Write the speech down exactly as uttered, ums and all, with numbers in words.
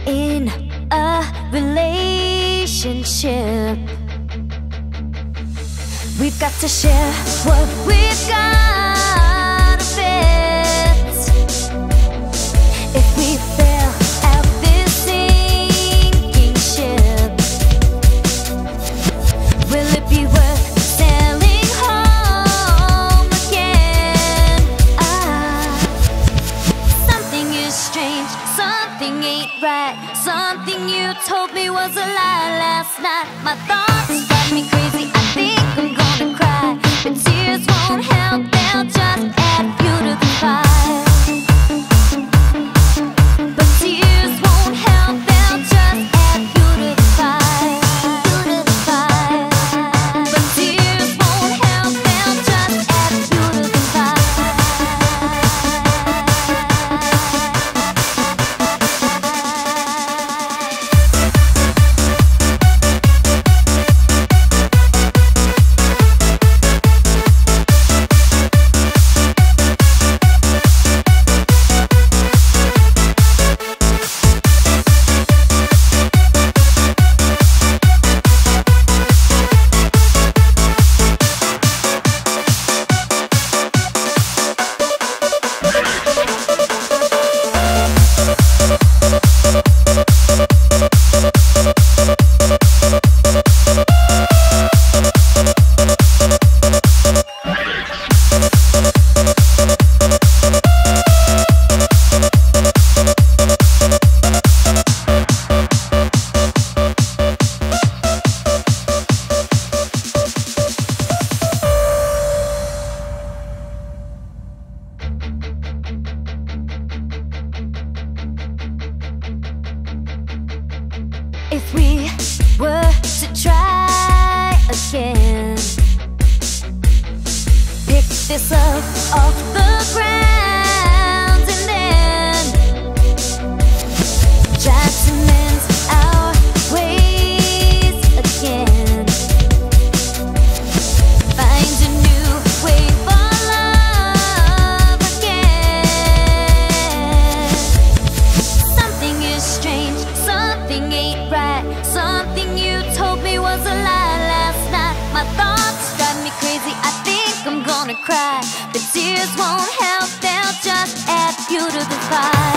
in a relationship. We've got to share what we've got a bit. If we fail out this sinking ship, will it be worth sailing home again? Ah, something is strange, something ain't right. Something you told me was a lie last night. My thoughts drive me crazy, I think I'm gonna cry, but tears won't help, they'll just add fuel to the fire. But tears won't help, they'll just add fuel to the fire. Fuel to the fire. But tears won't help, they'll just add fuel to the fire. If we were to try again, pick this up off the ground and then try to mend our ways again, find a new way for love again. Something is strange, something ain't right. Something you told me was a lie last night. My thoughts drive me crazy, I think I'm gonna cry, but tears won't help, they'll just add fuel to the fire.